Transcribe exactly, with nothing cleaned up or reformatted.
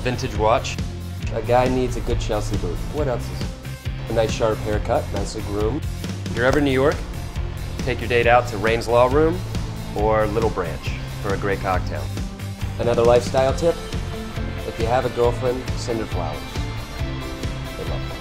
vintage watch. A guy needs a good Chelsea boot. What else is it? A nice sharp haircut, nicely groomed. If you're ever in New York, take your date out to Rain's Law Room or Little Branch for a great cocktail. Another lifestyle tip, if you have a girlfriend, send her flowers. They love them.